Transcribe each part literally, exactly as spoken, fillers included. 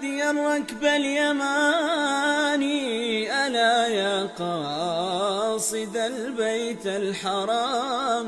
هادي الركب اليماني ألا يا قاصد البيت الحرام.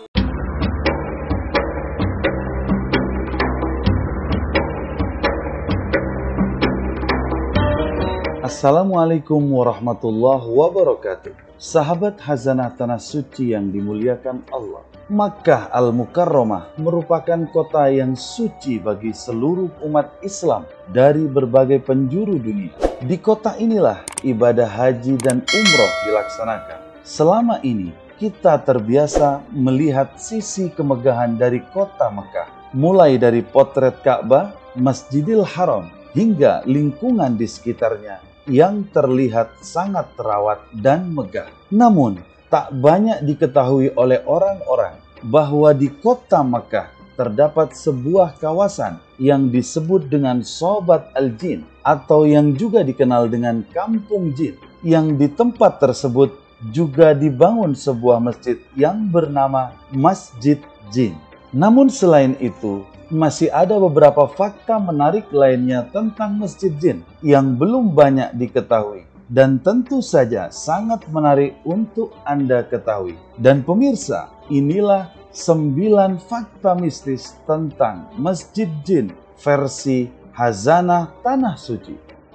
Assalamualaikum warahmatullahi wabarakatuh. Sahabat Hazanah Tanah Suci yang dimuliakan Allah, Makkah Al-Mukarramah merupakan kota yang suci bagi seluruh umat Islam dari berbagai penjuru dunia. Di kota inilah ibadah haji dan umroh dilaksanakan. Selama ini kita terbiasa melihat sisi kemegahan dari kota Makkah, mulai dari potret Ka'bah, Masjidil Haram, hingga lingkungan di sekitarnya yang terlihat sangat terawat dan megah. Namun, tak banyak diketahui oleh orang-orang bahwa di kota Makkah terdapat sebuah kawasan yang disebut dengan Sobat Al-Jin atau yang juga dikenal dengan Kampung Jin, yang di tempat tersebut juga dibangun sebuah masjid yang bernama Masjid Jin. Namun selain itu, masih ada beberapa fakta menarik lainnya tentang Masjid Jin yang belum banyak diketahui dan tentu saja sangat menarik untuk Anda ketahui. Dan pemirsa, inilah sembilan fakta mistis tentang Masjid Jin versi Hazanah Tanah Suci.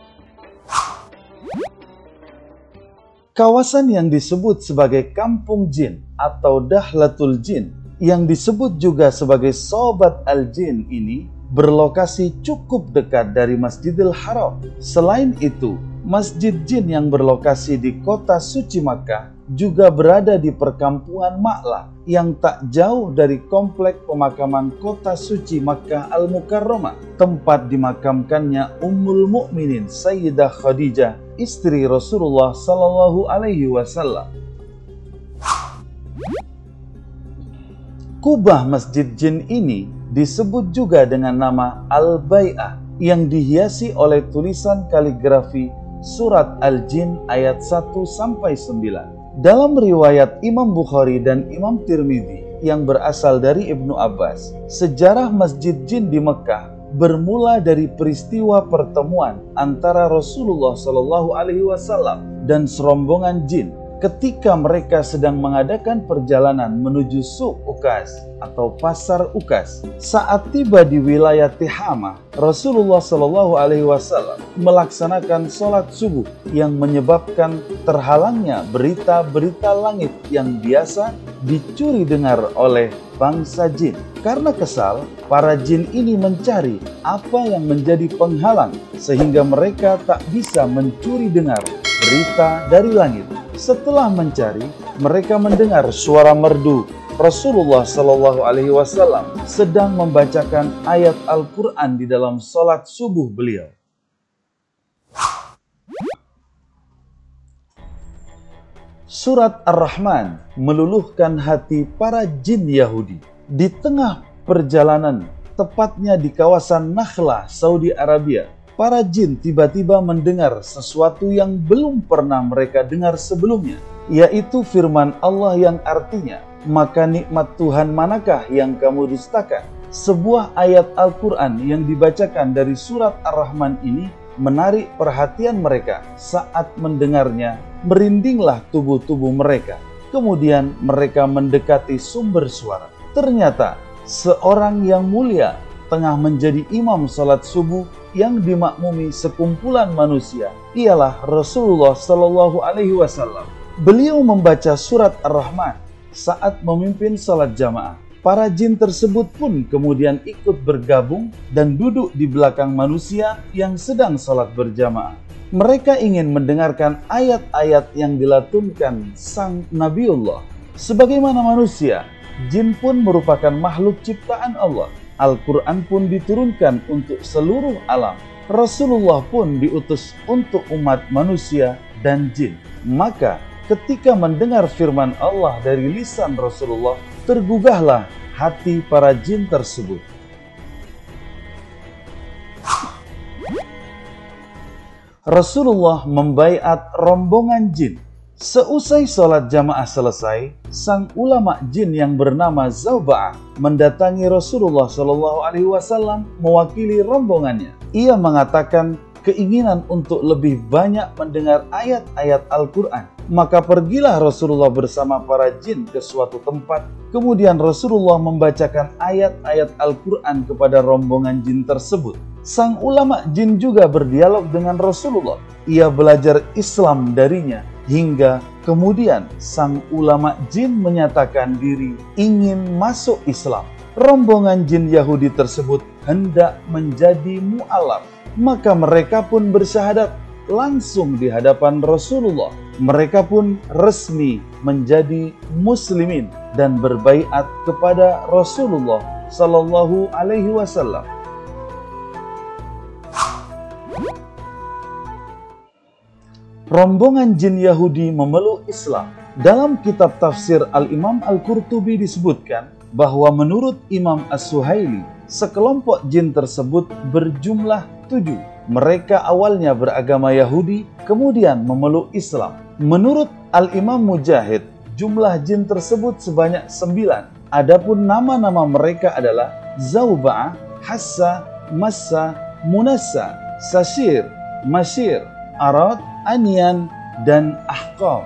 Kawasan yang disebut sebagai Kampung Jin atau Dahlatul Jin, yang disebut juga sebagai Sobat Al-Jin ini berlokasi cukup dekat dari Masjidil Haram. Selain itu, Masjid Jin yang berlokasi di kota suci Makkah juga berada di perkampungan Ma'lah yang tak jauh dari komplek pemakaman kota suci Makkah Al-Mukarramah, tempat dimakamkannya Ummul Mukminin Sayyidah Khadijah, istri Rasulullah Sallallahu Alaihi Wasallam. Kubah Masjid Jin ini disebut juga dengan nama Al-Bai'ah yang dihiasi oleh tulisan kaligrafi surat Al-Jin ayat satu sampai sembilan. Dalam riwayat Imam Bukhari dan Imam Tirmidzi yang berasal dari Ibnu Abbas, sejarah Masjid Jin di Mekah bermula dari peristiwa pertemuan antara Rasulullah Shallallahu Alaihi Wasallam dan serombongan jin ketika mereka sedang mengadakan perjalanan menuju Suq Ukas atau Pasar Ukas. Saat tiba di wilayah Tihamah, Rasulullah Shallallahu Alaihi Wasallam melaksanakan sholat subuh yang menyebabkan terhalangnya berita-berita langit yang biasa dicuri dengar oleh bangsa jin. Karena kesal, para jin ini mencari apa yang menjadi penghalang sehingga mereka tak bisa mencuri dengar berita dari langit. Setelah mencari, mereka mendengar suara merdu Rasulullah Shallallahu Alaihi Wasallam sedang membacakan ayat Al-Quran di dalam sholat subuh beliau. Surat Ar-Rahman meluluhkan hati para jin Yahudi. Di tengah perjalanan, tepatnya di kawasan Nakhlah, Saudi Arabia, para jin tiba-tiba mendengar sesuatu yang belum pernah mereka dengar sebelumnya, yaitu firman Allah yang artinya, "Maka nikmat Tuhan manakah yang kamu dustakan?" Sebuah ayat Al-Quran yang dibacakan dari surat Ar-Rahman ini menarik perhatian mereka. Saat mendengarnya, merindinglah tubuh-tubuh mereka. Kemudian mereka mendekati sumber suara. Ternyata seorang yang mulia tengah menjadi imam salat subuh yang dimakmumi sekumpulan manusia, ialah Rasulullah Shallallahu Alaihi Wasallam. Beliau membaca surat Ar-Rahman saat memimpin salat jamaah. Para jin tersebut pun kemudian ikut bergabung dan duduk di belakang manusia yang sedang salat berjamaah. Mereka ingin mendengarkan ayat-ayat yang dilatunkan sang Nabiullah. Sebagaimana manusia, jin pun merupakan makhluk ciptaan Allah. Al-Quran pun diturunkan untuk seluruh alam. Rasulullah pun diutus untuk umat manusia dan jin. Maka ketika mendengar firman Allah dari lisan Rasulullah, tergugahlah hati para jin tersebut. Rasulullah membaiat rombongan jin Seusai sholat jamaah selesai, sang ulama jin yang bernama Zauba'ah mendatangi Rasulullah Shallallahu Alaihi Wasallam mewakili rombongannya. Ia mengatakan keinginan untuk lebih banyak mendengar ayat-ayat Al-Quran. Maka pergilah Rasulullah bersama para jin ke suatu tempat. Kemudian Rasulullah membacakan ayat-ayat Al-Quran kepada rombongan jin tersebut. Sang ulama jin juga berdialog dengan Rasulullah. Ia belajar Islam darinya. Hingga kemudian sang ulama jin menyatakan diri ingin masuk Islam. Rombongan jin Yahudi tersebut hendak menjadi mu'alaf. Maka mereka pun bersyahadat langsung di hadapan Rasulullah. Mereka pun resmi menjadi muslimin dan berbaiat kepada Rasulullah Sallallahu Alaihi Wasallam. Rombongan jin Yahudi memeluk Islam. Dalam kitab tafsir Al-Imam Al-Qurtubi disebutkan bahwa menurut Imam As-Suhaili, sekelompok jin tersebut berjumlah tujuh. Mereka awalnya beragama Yahudi, kemudian memeluk Islam. Menurut Al-Imam Mujahid, jumlah jin tersebut sebanyak sembilan. Adapun nama-nama mereka adalah Zauba'ah, Hassa, Massa, Munassa, Sashir, Mashir, Arad, Anian, dan Ahqam.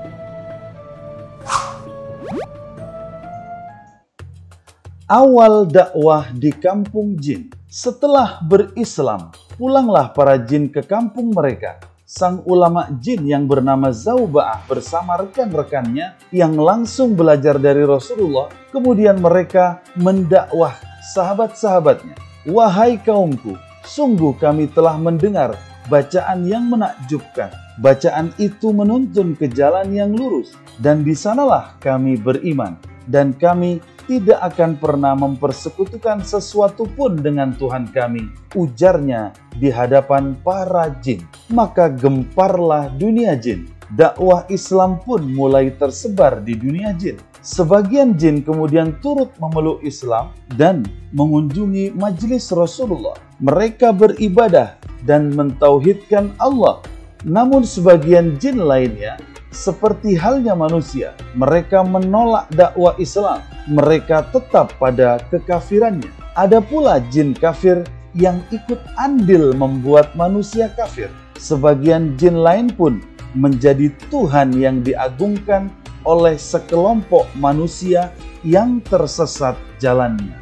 Awal dakwah di kampung jin. Setelah berislam, pulanglah para jin ke kampung mereka. Sang ulama jin yang bernama Zauba'ah bersama rekan-rekannya yang langsung belajar dari Rasulullah, kemudian mereka mendakwah sahabat-sahabatnya. Wahai kaumku, sungguh kami telah mendengar bacaan yang menakjubkan. Bacaan itu menuntun ke jalan yang lurus, dan di sanalah kami beriman. Dan kami tidak akan pernah mempersekutukan sesuatu pun dengan Tuhan kami, ujarnya di hadapan para jin. Maka gemparlah dunia jin. Dakwah Islam pun mulai tersebar di dunia jin. Sebagian jin kemudian turut memeluk Islam dan mengunjungi majelis Rasulullah. Mereka beribadah dan mentauhidkan Allah. Namun sebagian jin lainnya, seperti halnya manusia, mereka menolak dakwah Islam. Mereka tetap pada kekafirannya. Ada pula jin kafir yang ikut andil membuat manusia kafir. Sebagian jin lain pun menjadi Tuhan yang diagungkan oleh sekelompok manusia yang tersesat jalannya.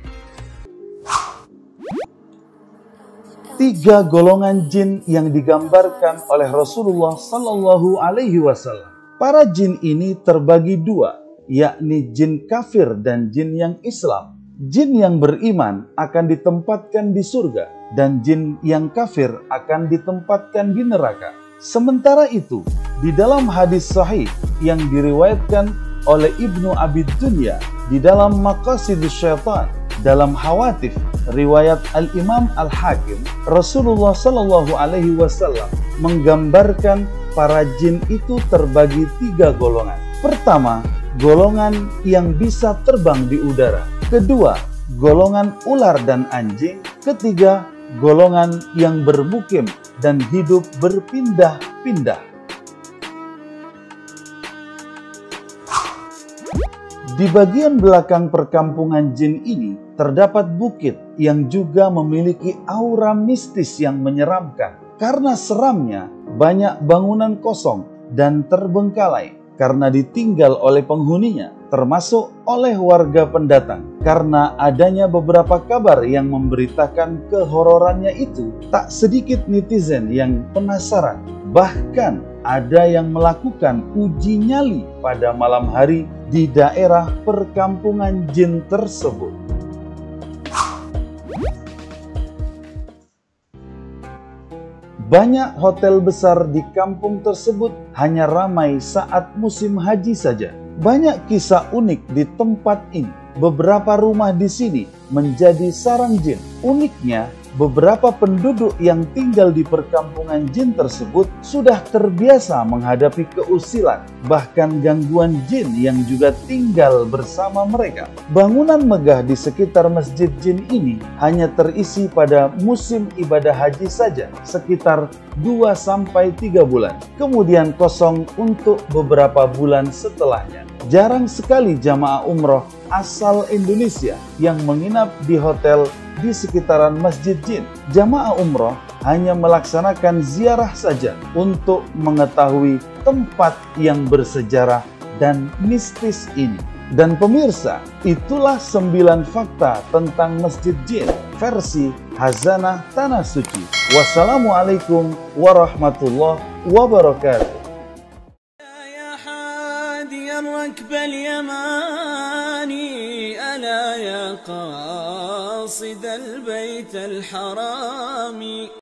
Tiga golongan jin yang digambarkan oleh Rasulullah Sallallahu Alaihi Wasallam. Para jin ini terbagi dua, yakni jin kafir dan jin yang Islam. Jin yang beriman akan ditempatkan di surga, dan jin yang kafir akan ditempatkan di neraka. Sementara itu, di dalam hadis sahih yang diriwayatkan oleh Ibnu Abi Dunya di dalam Maqasidus Syaitan, dalam Hawatif riwayat Al-Imam Al-Hakim, Rasulullah Sallallahu Alaihi Wasallam menggambarkan para jin itu terbagi tiga golongan. Pertama, golongan yang bisa terbang di udara. Kedua, golongan ular dan anjing. Ketiga, golongan yang bermukim dan hidup berpindah-pindah. Di bagian belakang perkampungan jin ini terdapat bukit yang juga memiliki aura mistis yang menyeramkan. Karena seramnya, banyak bangunan kosong dan terbengkalai karena ditinggal oleh penghuninya, termasuk oleh warga pendatang. Karena adanya beberapa kabar yang memberitakan kehororannya itu, tak sedikit netizen yang penasaran. Bahkan ada yang melakukan uji nyali pada malam hari di daerah perkampungan jin tersebut. Banyak hotel besar di kampung tersebut hanya ramai saat musim haji saja. Banyak kisah unik di tempat ini. Beberapa rumah di sini menjadi sarang jin. Uniknya, beberapa penduduk yang tinggal di perkampungan jin tersebut sudah terbiasa menghadapi keusilan, bahkan gangguan jin yang juga tinggal bersama mereka. Bangunan megah di sekitar masjid jin ini hanya terisi pada musim ibadah haji saja, sekitar dua sampai tiga bulan. Kemudian kosong untuk beberapa bulan setelahnya. Jarang sekali jamaah umroh asal Indonesia yang menginap di hotel di sekitaran Masjid Jin. Jamaah umroh hanya melaksanakan ziarah saja untuk mengetahui tempat yang bersejarah dan mistis ini. Dan pemirsa, itulah sembilan fakta tentang Masjid Jin versi Khazanah Tanah Suci. Wassalamualaikum warahmatullahi wabarakatuh. الركب اليماني ألا يا قاصد البيت الحرام